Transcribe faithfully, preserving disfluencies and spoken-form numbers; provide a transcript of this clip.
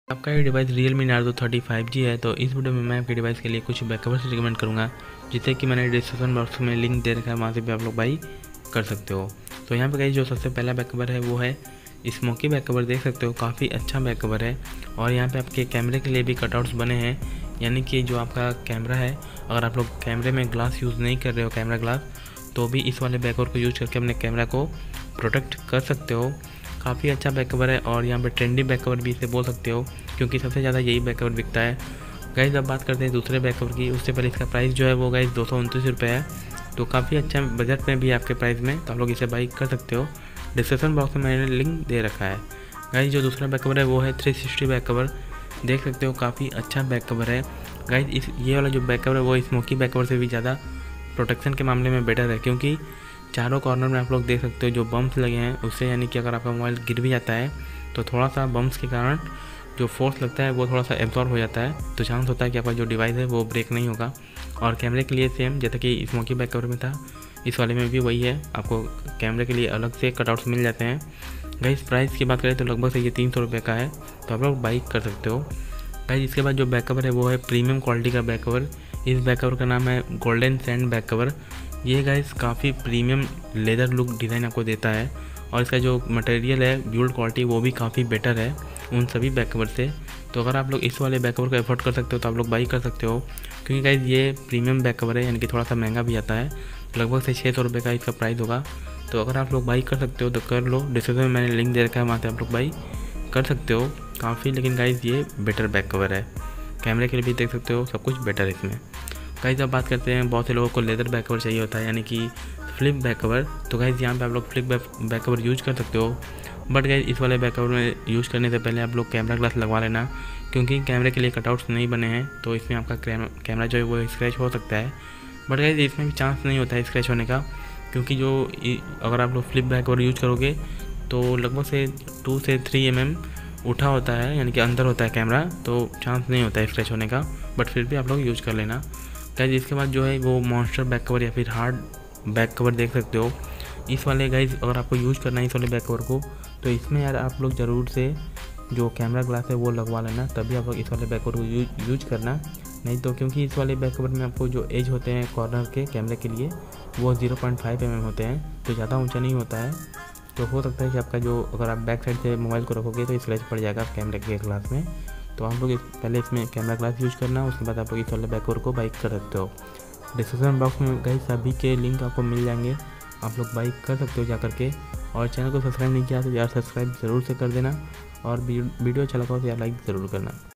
आपका ये device Realme Narzo thirty five G है। तो इस वीडियो में मैं आपके डिवाइस के लिए कुछ बैकअवर्स रिकमेंड करूँगा, जिससे कि मैंने डिस्क्रिप्शन बॉक्स में लिंक दे रखा है, वहाँ से भी आप लोग बाई कर सकते हो। तो यहाँ पे गाइस जो सबसे पहला बैकअवर है वो है स्मोकी बैकअवर। देख सकते हो काफ़ी अच्छा बैकअवर है। और यहाँ पे आपके कैमरे के लिए भी कटआउट्स बने हैं, यानी कि जो आपका कैमरा है, अगर आप लोग कैमरे में ग्लास यूज़ नहीं कर रहे हो, कैमरा ग्लास, तो भी इस वाले बैकअवर को यूज़ करके अपने कैमरा को प्रोटेक्ट कर सकते हो। काफ़ी अच्छा बैकअवर है और यहाँ पे ट्रेंडी बैकअवर भी इसे बोल सकते हो, क्योंकि सबसे ज़्यादा यही बैकअवर बिकता है। गाइस अब बात करते हैं दूसरे बैकअवर की, उससे पहले इसका प्राइस जो है वो गाइस दो सौ उनतीस रुपये है। तो काफ़ी अच्छा बजट में भी आपके प्राइस में, तो आप लोग इसे बाई कर सकते हो। डिस्क्रिप्शन बॉक्स में मैंने लिंक दे रखा है। गाइस जो दूसरा बैकअवर है वो है थ्री सिक्सटी बैकअवर। देख सकते हो काफ़ी अच्छा बैकअवर है। गाइस इस ये वाला जो बैकअवर है वो स्मोकी बैकअवर से भी ज़्यादा प्रोटेक्शन के मामले में बेटर है, क्योंकि चारों कॉर्नर में आप लोग देख सकते हो जो बम्प्स लगे हैं उससे, यानी कि अगर आपका मोबाइल गिर भी जाता है तो थोड़ा सा बम्प्स के कारण जो फोर्स लगता है वो थोड़ा सा एब्जॉर्ब हो जाता है, तो चांस होता है कि आपका जो डिवाइस है वो ब्रेक नहीं होगा। और कैमरे के लिए सेम जैसे कि स्मोकी बैकअवर में था, इस वाले में भी वही है। आपको कैमरे के लिए अलग से कटआउट्स मिल जाते हैं। गाइस प्राइस की बात करें तो लगभग से ये तीन सौ रुपये का है, तो आप लोग बाई कर सकते हो। गाइस इसके बाद जो बैकअवर है वो है प्रीमियम क्वालिटी का बैकअवर। इस बैकअवर का नाम है गोल्डन सैंड बैकअवर। ये गाइस काफ़ी प्रीमियम लेदर लुक डिज़ाइन आपको देता है, और इसका जो मटेरियल है, बिल्ड क्वालिटी, वो भी काफ़ी बेटर है उन सभी बैकअवर से। तो अगर आप लोग इस वाले बैकअवर को एफोर्ड कर सकते हो तो आप लोग बाई कर सकते हो, क्योंकि गाइस ये प्रीमियम बैकअवर है, यानी कि थोड़ा सा महंगा भी आता है। लगभग से छः सौ रुपये का इसका प्राइस होगा। तो अगर आप लोग बाई कर सकते हो तो कर लो। डिस्क्रिप्शन में मैंने लिंक दे रखा है, वहाँ से आप लोग बाई कर सकते हो। काफ़ी लेकिन गाइस ये बेटर बैकअवर है। कैमरे के लिए भी देख सकते हो, सब कुछ बेटर है इसमें। गाइस अब बात करते हैं, बहुत से लोगों को लेदर बैकअवर चाहिए होता है, यानी कि फ्लिप बैकअवर। तो गाइस यहाँ पे आप लोग फ्लिप बैकअवर यूज कर सकते हो, बट गाइस इस वाले बैकअवर में यूज़ करने से पहले आप लोग कैमरा ग्लास लगवा लेना, क्योंकि कैमरे के लिए कटआउट्स नहीं बने हैं, तो इसमें आपका कैमरा जो है वो स्क्रैच हो सकता है। बट गाइस इसमें भी चांस नहीं होता है स्क्रैच होने का, क्योंकि जो अगर आप लोग फ्लिप बैकअवर यूज करोगे तो लगभग से टू से थ्री एम एम उठा होता है, यानी कि अंदर होता है कैमरा, तो चांस नहीं होता है स्क्रैच होने का। बट फिर भी आप लोग यूज कर लेना। गाइस इसके बाद जो है वो मॉन्स्टर बैकअवर या फिर हार्ड बैकअवर देख सकते हो। इस वाले गाइस अगर आपको यूज़ करना है इस वाले बैकअवर को, तो इसमें यार आप लोग ज़रूर से जो कैमरा ग्लास है वो लगवा लेना, तभी आप लोग इस वाले बैकअवर को यूज यूज करना। नहीं तो क्योंकि इस वाले बैकअवर में आपको जो एज होते हैं कॉर्नर के कैमरे के लिए वो zero point five M M होते हैं, तो ज़्यादा ऊँचा नहीं होता है। तो हो सकता है कि आपका जो, अगर आप बैक साइड से मोबाइल को रखोगे तो स्क्रैच पड़ जाएगा कैमरे के ग्लास में। तो आप लोग पहले इसमें कैमरा ग्लास यूज़ करना, उसके बाद आप लोग इस वाले बैकअवर को बाई कर सकते हो। डिस्क्रिप्शन बॉक्स में गाइस सभी के लिंक आपको मिल जाएंगे, आप लोग बाई कर सकते हो जा करके। और चैनल को सब्सक्राइब नहीं किया तो यार सब्सक्राइब ज़रूर से कर देना, और वीडियो अच्छा लगा हो तो यार लाइक ज़रूर करना।